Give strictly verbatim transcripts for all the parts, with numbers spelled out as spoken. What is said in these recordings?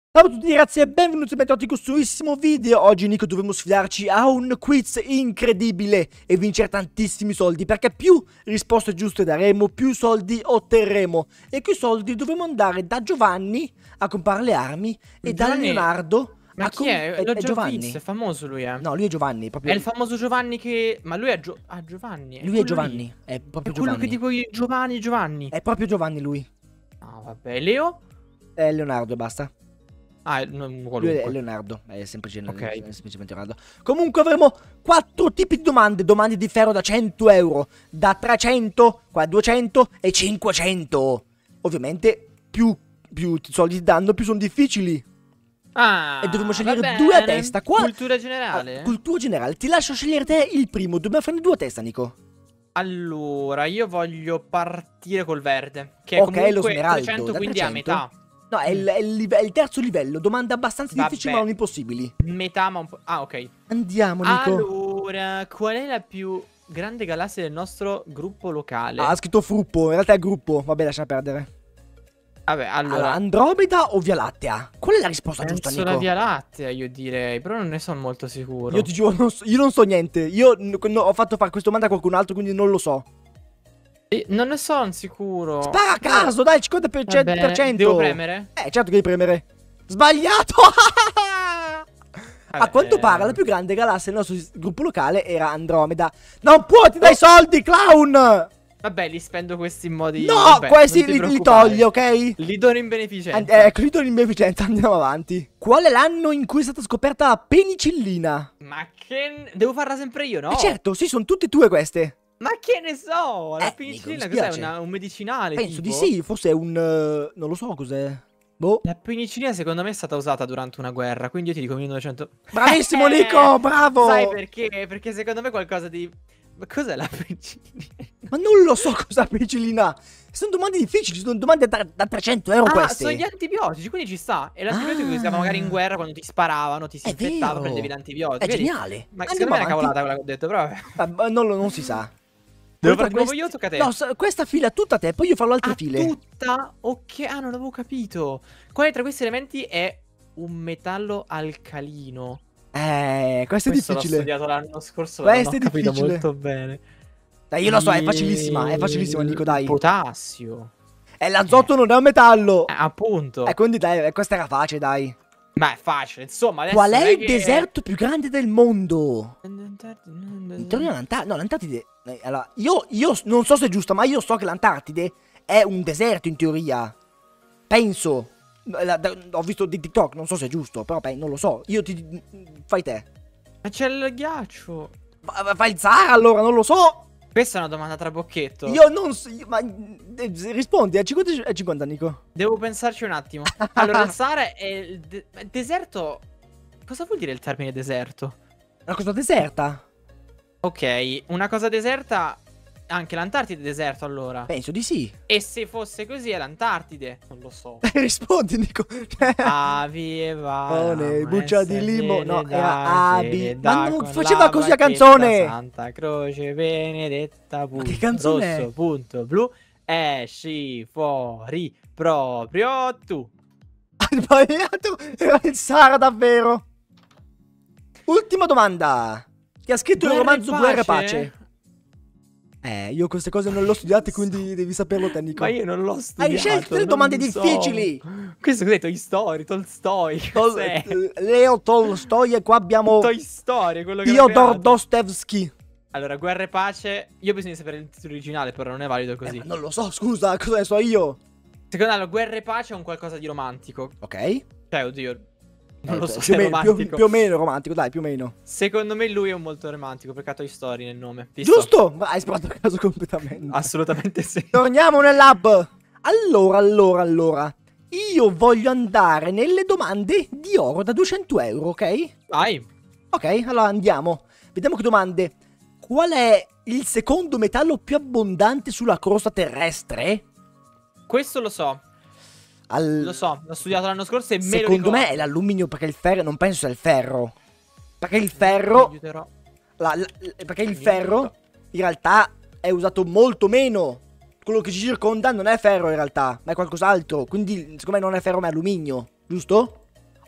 Ciao a tutti ragazzi e benvenuti e bentornati in questo nuovissimo video. Oggi Nico dovremo sfidarci a un quiz incredibile e vincere tantissimi soldi, perché più risposte giuste daremo, più soldi otterremo. E quei soldi dovremo andare da Giovanni a comprare le armi e da Giovanni- Leonardo Ma a chi è? è, L'ho è già Giovanni. visto, è famoso lui, eh. No, lui è Giovanni, proprio. È il famoso Giovanni che... Ma lui è Gio... Ah, Giovanni. Lui è quello Giovanni, lì. è proprio È quello Giovanni. che dico io, Giovanni, Giovanni. È proprio Giovanni lui. Ah, vabbè. Leo? È Leonardo e basta. Ah, è non Lui qualunque. è Leonardo, è semplicemente, Ok. è semplicemente Leonardo. Comunque avremo quattro tipi di domande. Domande di ferro da cento euro, da trecento, qua duecento e cinquecento. Ovviamente più, più soldi ti danno, più sono difficili. Ah, E dovremo scegliere va due a bene. testa. Qua... Cultura generale? Ah, cultura generale. Ti lascio scegliere te il primo. Dobbiamo farne due a testa, Nico. Allora, io voglio partire col verde, che è Ok, lo comunque smeraldo, trecento, da quindi a trecento? metà. No, è il, è il live- è il terzo livello. Domande abbastanza Vabbè. difficili ma non impossibili. Metà, ma un po'... Ah, ok. Andiamo, Nico. Allora, qual è la più grande galassia del nostro gruppo locale? Ah, ha scritto Fruppo. In realtà è gruppo. Vabbè, lascia perdere. Vabbè, Allora, allora... Andromeda o Via Lattea? Qual è la risposta giusta, Penso Nico? la Via Lattea, io direi, però non ne sono molto sicuro. Io ti giuro, non so- io non so niente. Io n- no, ho fatto fare questa domanda a qualcun altro, quindi non lo so. Eh, non ne sono sicuro. Spara a caso, dai, cinquanta per cento. Vabbè, devo premere? Eh, certo che devi premere. Sbagliato! Vabbè, A quanto eh, pare la più grande galassia del nostro s- gruppo locale era Andromeda. Non può, ti dai soldi, clown! Vabbè, li spendo questi in modi... No, vabbè, questi non ti li, li preoccupare. togli, ok? Li dono in beneficenza. And- ecco, li do in beneficenza, andiamo avanti. Qual è l'anno in cui è stata scoperta la penicillina? Ma che... Devo farla sempre io, no? Eh certo, sì, sono tutte e due queste. Ma che ne so? La Eh, penicillina Nico, mi cos'è? spiace. Una- un medicinale, Penso tipo? di sì, forse è un... eh, non lo so cos'è. Boh. La penicillina secondo me è stata usata durante una guerra, quindi io ti dico millenovecento... Bravissimo Nico, bravo! Sai perché? Perché secondo me qualcosa di... Ma cos'è la penicillina? Ma non lo so cos'è la penicillina. Sono domande difficili, sono domande da, da trecento euro Ah, queste. sono gli antibiotici, quindi ci sta. E l'antibiotico Ah. che usavano magari in guerra quando ti sparavano, ti si È infettava, vero. prendevi l'antibiotico. È Vedi? geniale. Ma Andiamo secondo me è una avanti. cavolata quella che ho detto, però vabbè. Ah, non, lo- non si sa. Devo Oltre fare a come questi- io, tocca a te. No, s- questa fila tutta a te, poi io farò altre Ah, file. tutta? Ok, ah, non avevo capito. Quale tra questi elementi è un metallo alcalino? Eh, questo è Questo l'ho difficile. studiato l'anno scorso, ma non Questo ho è capito difficile. molto bene. Dai, io lo so, è facilissima, è facilissima, Nico, dai. Il potassio. E l'azoto non è un metallo. Eh, appunto. Eh, quindi dai, eh, questa era facile, dai. Ma è facile, insomma, adesso Qual non è il che- deserto più grande del mondo? Intorno all'Antartide. No, l'Antartide. eh, Allora, io, io s- non so se è giusto, ma io so che l'Antartide è un deserto in teoria. Penso. La- da- Ho visto di TikTok, non so se è giusto, però beh, non lo so. Io ti. Fai te. Ma c'è il ghiaccio. Ma- ma Fai il Sahara allora, non lo so. Questa è una domanda trabocchetto. Io non so. io- Ma eh, rispondi a cinquanta, a cinquanta, Nico. Devo pensarci un attimo. Allora, il Sahara è il de- ma il deserto. Cosa vuol dire il termine deserto? Una cosa deserta? Ok, una cosa deserta. Anche l'Antartide è deserto, allora. Penso di sì. E se fosse così è l'Antartide? Non lo so. Rispondi, Nico. Aveva. Oh, ne, buccia di limo. No, era da Abi. sede, Ma da non con faceva la così la bacchetta, canzone. Santa Croce Benedetta, punto che canzone è? rosso, punto blu. Esci fuori proprio tu. Hai sbagliato. Era il Sahara davvero. Ultima domanda. Chi ha scritto il Guerra e romanzo Guerra e pace? Pace? Eh, io queste cose non le ho studiate, quindi devi saperlo te, Nico. Ma io non l'ho studiato. Hai scelto delle non domande so. difficili. Questo che ho detto, Toy Story, Tolstoi. Tol- Cos'è? eh, Leo Tolstoi e qua abbiamo Toy Story, quello che l'ha Fyodor creato. Dostoevsky. Allora, Guerra e Pace. Io bisogna sapere il titolo originale, però non è valido Eh, così. ma non lo so, scusa, cosa ne so io? Secondo me, Guerra e Pace è un qualcosa di romantico. Ok. Cioè, oddio. Non lo Eh, so più, se o è meno, più, romantico. più o meno romantico, dai, più o meno. Secondo me lui è un molto romantico perché ha Toy Story nel nome. Visto? Giusto? Ma hai sparato a caso completamente. Assolutamente sì. Torniamo nel lab. Allora, allora, allora. Io voglio andare nelle domande di oro da duecento euro, ok? Vai. Ok, allora andiamo. Vediamo che domande. Qual è il secondo metallo più abbondante sulla crosta terrestre? Questo lo so. Al- Lo so. L'ho studiato l'anno scorso e me lo Secondo me ricordo. è l'alluminio, perché il ferro. Non penso sia il ferro. Perché il Mi ferro. aiuterò. la- la- perché il Mi ferro aiuto. in realtà è usato molto meno. Quello che ci circonda non è ferro in realtà, ma è qualcos'altro. Quindi secondo me non è ferro ma è alluminio, giusto?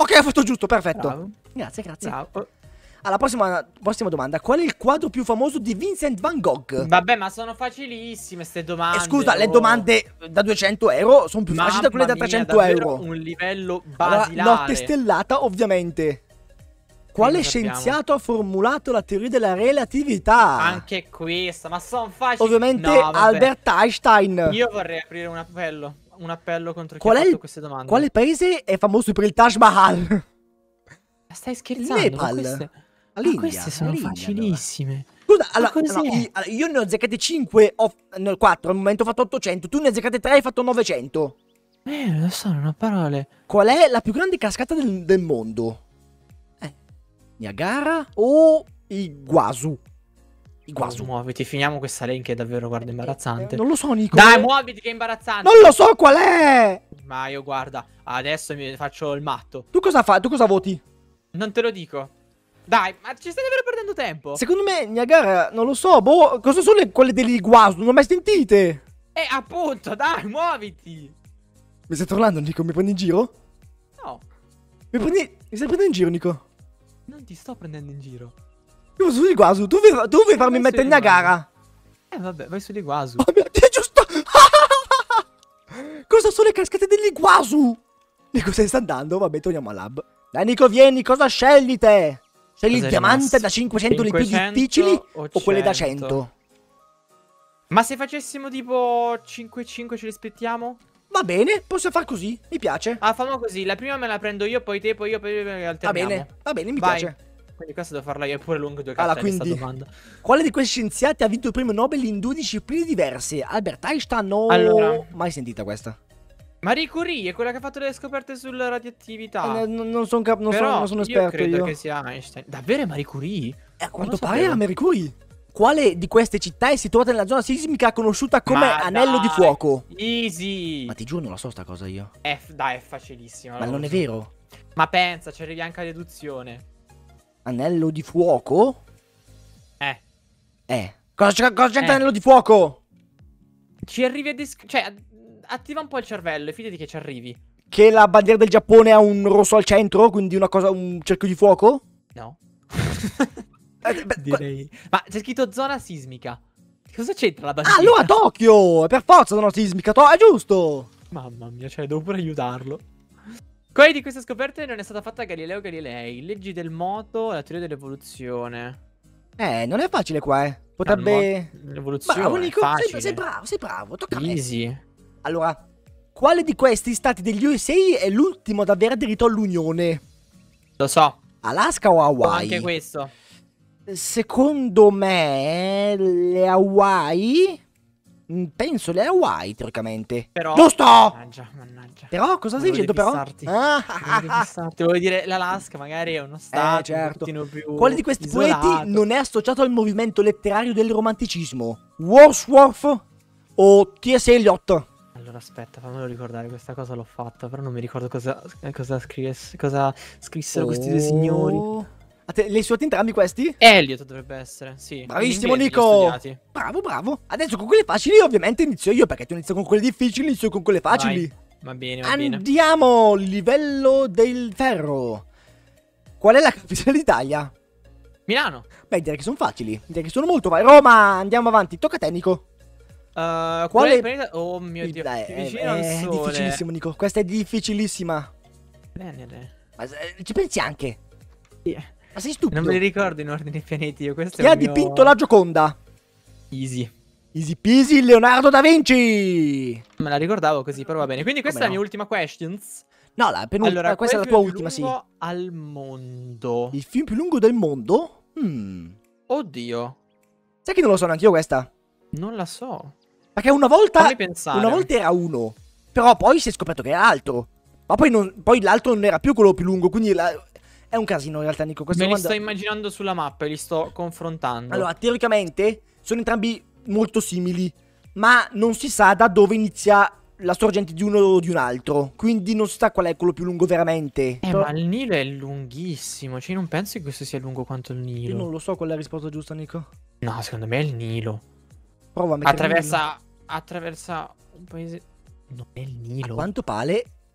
Ok, ho fatto giusto, perfetto. Bravo. Grazie, grazie. Bravo. Alla prossima, prossima domanda. Qual è il quadro più famoso di Vincent van Gogh? Vabbè, ma sono facilissime ste domande. Eh, scusa, le oh. domande da duecento euro sono più facili da quelle da Mamma mia, trecento davvero euro. un livello Allora, basilare. notte stellata, ovviamente. Quale lo sappiamo. scienziato ha formulato la teoria della relatività? Anche questa, ma sono facili. Ovviamente No, vabbè. Albert Einstein. Io vorrei aprire un appello. Un appello contro chi Qual ha è fatto il- queste domande. Quale paese è famoso per il Taj Mahal? Stai scherzando? Nepal. Ma queste, ma All'India, queste sono all'India, facilissime. Scusa, allora, cos'è? no, io, allora, io ne ho azzeccate cinque, ho, no, quattro, al momento ho fatto ottocento, tu ne hai azzeccate tre, hai fatto novecento. Eh, lo so, non ho parole. Qual è la più grande cascata del, del mondo? Eh, Niagara o Iguazu? Iguazu. Oh, muoviti, finiamo questa lane che è davvero, guarda, imbarazzante. Eh, non lo so, Nico. Dai, muoviti che è imbarazzante. Non lo so qual è! Ma io guarda, adesso mi faccio il matto. Tu cosa fai? Tu cosa voti? Non te lo dico. Dai, ma ci stai davvero perdendo tempo. Secondo me Niagara, non lo so, boh, cosa sono le, quelle dell'Iguazu? Non ho mai sentite. Eh, appunto, dai, muoviti. Mi stai trollando, Nico? Mi prendi in giro? No, Mi prendi... Mi stai prendendo in giro, Nico? non ti sto prendendo in giro. Io sono Iguazu, tu vuoi, tu vuoi farmi vai mettere su Niagara? Eh, vabbè, vai su di Guasu. Oh mio Dio, è giusto! Cosa sono le cascate dell'Iguazu? Nico, se sta andando? Vabbè, torniamo al lab. Dai, Nico, vieni, cosa scegli te? Scegli Cosa il è diamante rimasto? da cinquecento, le più cinquecento difficili o o quelle da cento? cento? Ma se facessimo tipo cinque cinque ce li aspettiamo? Va bene, possiamo far così, mi piace. Ah, fammo così, la prima me la prendo io, poi te, poi io, poi Va alterniamo. bene, va bene, mi Vai. piace. Quindi questo devo farla io, è pure lungo due Allora, cartelle sta quindi- domanda. Quale di questi scienziati ha vinto il premio Nobel in due discipline diverse? Albert Einstein o... Allora. Mai sentita questa? Marie Curie è quella che ha fatto le scoperte sulla radioattività. Eh, non, non sono cap- non Però sono, non sono io esperto credo io. che sia Einstein. Davvero è Marie Curie? Eh, a quanto lo pare sapevo. era Marie Curie. Quale di queste città è situata nella zona sismica conosciuta come Ma Anello di dai, Fuoco? Easy. Ma ti giuro non la so sta cosa io. È, dai, è facilissimo. Ma lo non è so. vero. Ma pensa, ci arrivi anche a deduzione. Anello di Fuoco? Eh. Eh. Cosa c'è- cosa c'entra Eh. Anello di Fuoco? Ci arrivi a dis- Cioè, attiva un po' il cervello e fidati che ci arrivi. Che la bandiera del Giappone ha un rosso al centro, quindi una cosa, un cerchio di fuoco? No. Eh, beh, Direi. Ma c'è scritto zona sismica. Cosa c'entra la Ah, bandiera? allora Tokyo! Per forza zona sismica, to- è giusto! Mamma mia, cioè, devo pure aiutarlo. Quale di queste scoperte non è stata fatta a Galileo Galilei? Leggi del moto, la teoria dell'evoluzione. Eh, non è facile qua, eh. Potrebbe... L'evoluzione. Bravo è Nico, sei, facile. sei bravo, sei bravo, tocca a me. Easy. Allora, quale di questi stati degli U S A è l'ultimo ad aver aderito all'Unione? Lo so. Alaska o Ho Hawaii? anche questo. Secondo me, le Hawaii... Mm, Penso le Hawaii, teoricamente. Però. Giusto! Mannaggia, mannaggia. Però, cosa stai Volevo dicendo però? depissarti. Ah, Volevo depissarti. Volevo dire l'Alaska magari è uno stato Eh, certo. un pochettino più Quale di questi isolato. poeti non è associato al movimento letterario del romanticismo? Wordsworth o T S. Eliot? Allora aspetta, fammelo ricordare, questa cosa l'ho fatta, però non mi ricordo cosa, cosa, scrivesse, cosa scrissero questi due signori. Oh. A te- li hai studiati entrambi questi? Elliot dovrebbe essere, sì. Bravissimo In inglese li ho Nico! studiati. Bravo, bravo. Adesso con quelle facili ovviamente inizio io, perché tu inizi con quelle difficili, inizio con quelle facili. Vai. Va bene, va bene. Andiamo, livello del ferro. Qual è la capitale d'Italia? Milano. Beh, direi che sono facili. Direi che sono molto facili. Roma, andiamo avanti. Tocca a te, Nico. Uh, Quale- qual è il pianeta- Oh mio Dio, Dai, più è, vicino al è sole. difficilissimo, Nico. Questa è difficilissima. Venere. Ma eh, ci pensi anche? Sì. Ma sei stupido? Non me li ricordo in ordine i pianeti io, questo Chi è ha il mio... dipinto la Gioconda? Easy. Easy peasy, Leonardo da Vinci. Me la ricordavo così, però va bene. Quindi questa Come è la no? mia ultima questions. No, la penultima, Allora, questa è qual la il tua film ultima, più sì. lungo al mondo. Il film più lungo del mondo? Hmm. Oddio, Sai che non lo so neanche io questa? non la so. Perché una volta... Fammi pensare. Una volta era uno. Però poi si è scoperto che era altro. Ma poi, non- poi l'altro non era più quello più lungo. Quindi la- è un casino in realtà, Nico. Questa Me li domanda... sto immaginando sulla mappa e li sto confrontando. Allora, teoricamente sono entrambi molto simili. Ma non si sa da dove inizia la sorgente di uno o di un altro. Quindi non si sa qual è quello più lungo veramente. Eh, Però- ma il Nilo è lunghissimo. Cioè, io non penso che questo sia lungo quanto il Io non Nilo. lo so qual è la risposta giusta, Nico. No, secondo me è il Nilo. Prova a mettere il Nilo. Attraversa. Attraversa un paese. Non è il A Nilo. quanto pare,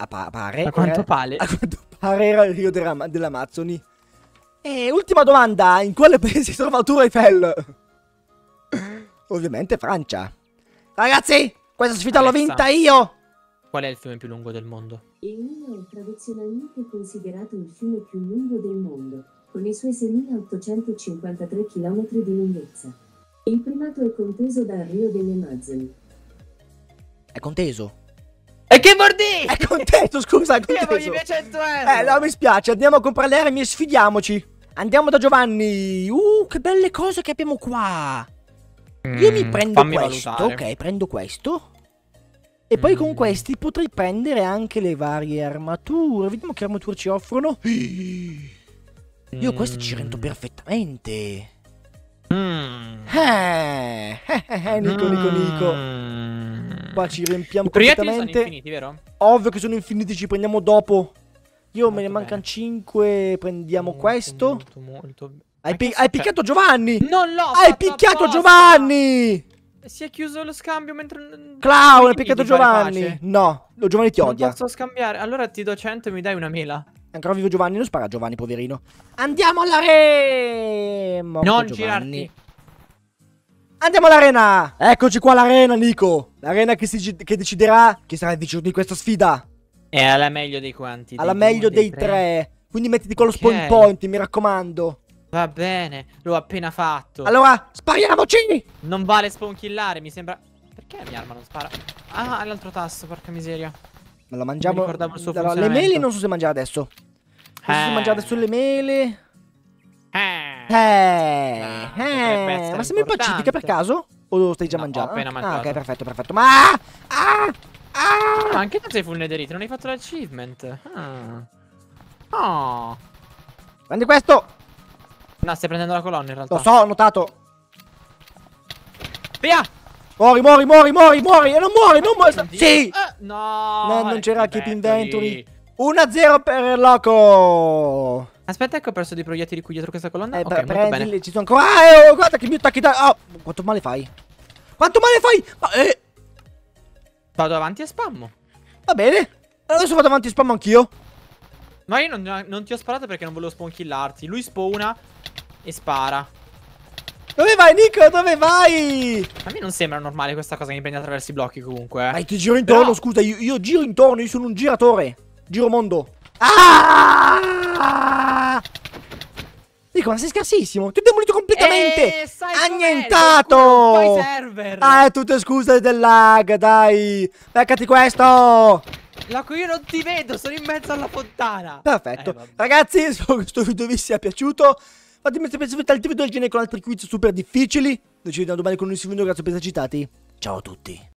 A, pa pare. A quanto era, pare. A quanto pare era il Rio dell'Amazzoni. E ultima domanda, in quale paese si trova la Tour Eiffel? Ovviamente Francia. Ragazzi, questa sfida l'ho vinta io! Qual è il fiume più lungo del mondo? Il Nilo è tradizionalmente considerato il fiume più lungo del mondo, con i suoi seimilaottocentocinquantatré chilometri di lunghezza. Il primato è conteso dal Rio delle Amazzoni. È conteso. E che vuol dire? È conteso, scusa, è Io conteso. voglio i miei cento euro. Eh, no, mi spiace, andiamo a comprare le armi e sfidiamoci. Andiamo da Giovanni. Uh, che belle cose che abbiamo qua. Io mi prendo fammi questo, valutare. ok, prendo questo. E poi con Mm. questi potrei prendere anche le varie armature. Vediamo che armature ci offrono. Io queste ci rendo perfettamente. Mm. Eh, eh, eh, Nico, Nico, Nico. Mm. Qua ci riempiamo I proiettili sono completamente. infiniti, vero? Ovvio che sono infiniti, ci prendiamo dopo. Io me ne Molto mancano bene. cinque. Prendiamo Molto, questo. molto, molto be- Hai, Ma pi- che hai sta- picchiato Giovanni. Non l'ho Hai fatto picchiato apposta! Giovanni. Si è chiuso lo scambio mentre... Clown, hai Dimmi picchiato di fare Giovanni. pace. No, lo Giovanni ti Non odia. posso scambiare. Allora ti do cento e mi dai una mela. Ancora vivo Giovanni, non spara Giovanni, poverino. Andiamo all'arena. Non girarti. Andiamo all'arena. Eccoci qua all'arena, Nico. L'arena che, si, che deciderà chi sarà il vincitore di questa sfida. È alla meglio dei quanti? Alla Dei meglio due, dei tre. Quindi mettiti con lo Ok. spawn point, mi raccomando. Va bene, l'ho appena fatto. Allora, spariamoci. Non vale spawn killare, mi sembra. Perché la mia arma non spara? Ah, è l'altro tasto, porca miseria. Me la mangiamo. Mi ricordavo il suo Allora, le funzionamento. mele non so se mangiare adesso. Non so se Eh. mangiare adesso le mele. Eh. Eh, Ah, potrebbe eh, essere ma sembra impacifica per importante. caso? O lo stai già No, ho mangiando? appena Ah, mangiato. ok, perfetto, perfetto. Ma ah, ah, Ma anche tu sei full netherite, non hai fatto l'achievement. Ah. Oh. prendi questo. No, stai prendendo la colonna in realtà. Lo so, ho notato. Via! Muori, muori, muori, muori, muori. E non muori, non muori. Sì. Eh, no. No, non eh, c'era che keep inventory. inventory. uno a zero per il loco. Aspetta che ho perso dei proiettili qui dietro questa colonna. Eh, ok, pre- molto bene. prendili, ci sono ancora. Ah, oh, guarda che mi attacchi da. Oh, quanto male fai? Quanto male fai? Ma, eh, Vado avanti e spammo. va bene. Adesso vado avanti e spammo anch'io. Ma io non, non ti ho sparato perché non volevo spawn killarti. Lui spawna e spara. Dove vai, Nico? Dove vai? A me non sembra normale questa cosa che mi prendi attraverso i blocchi comunque. Dai, ti giro intorno, Però- scusa, io, io giro intorno, io sono un giratore. Giro mondo. Ah! Nico, ma sei scarsissimo. Ti ho demolito completamente. Eh, sai com'è, Annientato. sono pure un po' i server. Ah, è tutte scuse del lag, dai. Beccati questo. Loco, io non ti vedo, sono in mezzo alla fontana. Perfetto. Eh, vabbè. Ragazzi, spero che questo video vi sia piaciuto. Fatemi sapere se avete altri video del genere con altri quiz super difficili. Noi ci vediamo domani con un nuovo video, grazie per essere citati. Ciao a tutti.